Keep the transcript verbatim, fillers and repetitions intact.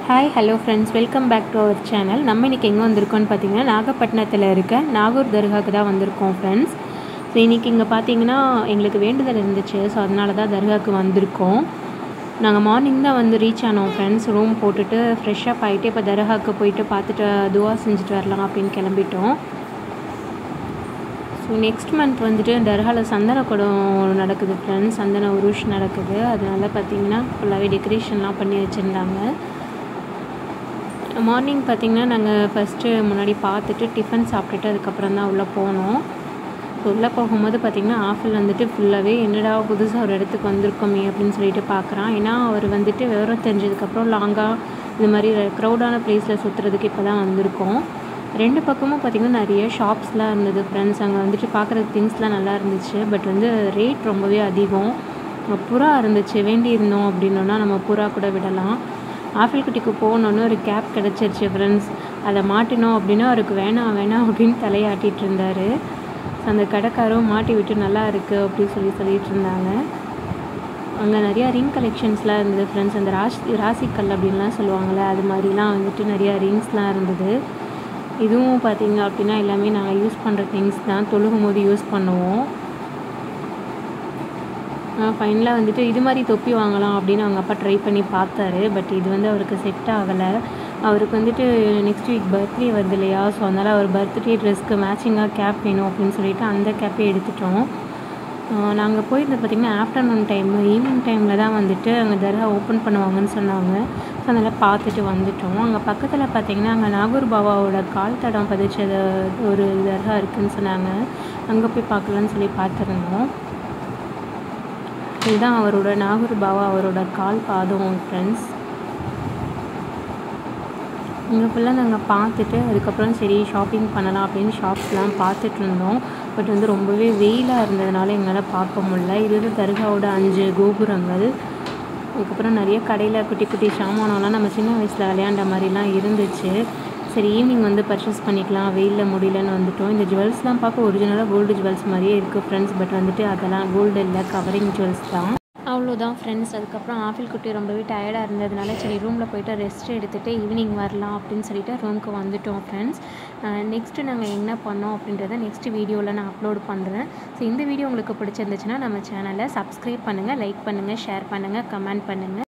Hi, hello friends, welcome back to our channel. நம்ம இன்னைக்கு எங்க வந்திருக்கோம்னு பாத்தீங்கன்னா நாகப்பட்டினத்துல இருக்க நாகூர் தர்காக்கு தான் வந்திருக்கோம் friends. சோ இன்னைக்கு இங்க பாத்தீங்கன்னா எங்களுக்கு வேண்டுதல் இருந்துச்சு. சோ அதனால தான் தர்காக்கு வந்திருக்கோம். நாங்க மார்னிங் தான் வந்து ரீச் ஆனோம் friends. ரூம் போட்டுட்டு ஃப்ரெஷ் அப் ஆயிட்டு இப்ப தர்காக்கு போயிட்டு பார்த்துட்டு துஆ செஞ்சுட்டு வரலாம் அப்படினு கிளம்பிட்டோம். ஸோ நெக்ஸ்ட் மந்த் வந்துட்டு தர்காவில் சந்தன குடம் நடக்குது ஃப்ரெண்ட்ஸ். சந்தன உருஷ் நடக்குது. அதனால பார்த்தீங்கன்னா ஃபுல்லாகவே டெக்கரேஷன்லாம் பண்ணி வச்சுருந்தாங்க. மார்னிங் பார்த்திங்கன்னா நாங்கள் ஃபஸ்ட்டு முன்னாடி பார்த்துட்டு டிஃபன் சாப்பிட்டுட்டு அதுக்கப்புறம் தான் உள்ளே போனோம். ஸோ உள்ளே போகும்போது பார்த்திங்கன்னா ஆஃபில் வந்துட்டு ஃபுல்லாகவே என்னடா புதுசாக ஒரு இடத்துக்கு வந்திருக்கோமே அப்படின்னு சொல்லிட்டு பார்க்குறான். ஏன்னா அவர் வந்துட்டு விவரம் தெரிஞ்சதுக்கப்புறம் லாங்காக இது மாதிரி க்ரௌடான ப்ளேஸில் சுற்றுறதுக்கு இப்போ தான் வந்திருக்கோம். ரெண்டு பக்கமும் பார்த்திங்கன்னா நிறைய ஷாப்ஸ்லாம் இருந்தது ஃப்ரெண்ட்ஸ். அங்கே வந்துட்டு பார்க்குற திங்ஸ்லாம் நல்லா இருந்துச்சு. பட் வந்து ரேட் ரொம்பவே அதிகம். புறா இருந்துச்சு, வேண்டியிருந்தோம் அப்படின்னோன்னா நம்ம புறா கூட விடலாம். ஆப்பிள் குட்டிக்கு போகணுன்னு ஒரு கேப் கிடச்சிருச்சு ஃப்ரெண்ட்ஸ். அதை மாட்டினோம் அப்படின்னா அவருக்கு வேணாம் வேணாம் அப்படின்னு தலையாட்டிகிட்டு இருந்தார். ஸோ அந்த கடைக்காரும் மாட்டி விட்டு நல்லா இருக்குது அப்படின்னு சொல்லி சொல்லிகிட்டு இருந்தாங்க. அங்கே நிறையா ரிங் கலெக்ஷன்ஸ்லாம் இருந்தது ஃப்ரெண்ட்ஸ். அந்த ராசி ராசிக்கல் அப்படின்லாம் சொல்லுவாங்கள்ல, அது மாதிரிலாம் வந்துட்டு நிறையா ரிங்ஸ்லாம் இருந்தது. இதுவும் பார்த்திங்க அப்படின்னா எல்லாமே நாங்கள் யூஸ் பண்ணுற திங்ஸ் தான், தொழுகும் போது யூஸ் பண்ணுவோம். ஃபைனலாக வந்துட்டு இது மாதிரி தொப்பி வாங்கலாம் அப்படின்னு அவங்க அப்பா ட்ரை பண்ணி பார்த்தாரு. பட் இது வந்து அவருக்கு செட் ஆகலை. அவருக்கு வந்துட்டு நெக்ஸ்ட் வீக் பர்த்டே வருது இல்லையா, ஸோ அதனால் அவர் பர்த்டே ட்ரெஸ்க்கு மேட்சிங்காக கேப் வேணும் அப்படின்னு சொல்லிட்டு அந்த கேப்பே எடுத்துட்டோம். நாங்கள் போயிருந்தது பார்த்திங்கன்னா ஆஃப்டர்நூன் டைம், ஈவினிங் டைமில் தான் வந்துட்டு அங்கே தர்கா ஓப்பன் பண்ணுவாங்கன்னு சொன்னாங்க. ஸோ அதனால் பார்த்துட்டு வந்துட்டோம். அங்கே பக்கத்தில் பார்த்திங்கன்னா அங்கே நாகூர் பாபாவோட கால் தடம் பதிச்சது ஒரு தர்கா இருக்குதுன்னு சொன்னாங்க. அங்கே போய் பார்க்கலான்னு சொல்லி பார்த்துருந்தோம். இதுதான் அவரோட நாகூர் பாபா அவரோட கால் பாதம் ஃப்ரெண்ட்ஸ். இங்கே ஃபுல்லாக நாங்கள் பார்த்துட்டு அதுக்கப்புறம் சரி ஷாப்பிங் பண்ணலாம் அப்படின்னு ஷாப்ஸ்லாம் பார்த்துட்டு இருந்தோம். பட் வந்து ரொம்பவே வெயிலாக இருந்ததுனால எங்களால் பார்க்க முடியல. இது வந்து தர்காவோட அஞ்சு கோபுரங்கள். அதுக்கப்புறம் நிறைய கடையில் குட்டி குட்டி சாமானம்லாம் நம்ம சின்ன வயசில் விளையாண்ட மாதிரிலாம் இருந்துச்சு. சரி ஈவினிங் வந்து பர்ச்சேஸ் பண்ணிக்கலாம், வெயிலில் முடியலன்னு வந்துட்டோம். இந்த ஜுவல்ஸ்லாம் பார்க்க ஒரிஜினலாக கோல்டு ஜுவல்ஸ் மாதிரியே இருக்குது ஃப்ரெண்ட்ஸ். பட் வந்துட்டு அதெல்லாம் கோல்டு இல்லை, கவரிங் ஜுவல்ஸ் தான். அவ்வளோதான் ஃப்ரெண்ட்ஸ். அதுக்கப்புறம் ஆப்பிள் குட்டி ரொம்பவே டயர்டாக இருந்ததுனால சரி ரூமில் போய்ட்டு ரெஸ்ட் எடுத்துகிட்டு ஈவினிங் வரலாம் அப்படின்னு சொல்லிட்டு ரூமுக்கு வந்துவிட்டோம் ஃப்ரெண்ட்ஸ். நெக்ஸ்ட்டு நாங்கள் என்ன பண்ணோம் அப்படின்றத நெக்ஸ்ட் வீடியோவில் நான் அப்லோட் பண்ணுறேன். ஸோ இந்த வீடியோ உங்களுக்கு பிடிச்சிருந்துச்சுன்னா நம்ம சேனலை சப்ஸ்கிரைப் பண்ணுங்கள், லைக் பண்ணுங்கள், ஷேர் பண்ணுங்கள், கமெண்ட் பண்ணுங்கள்.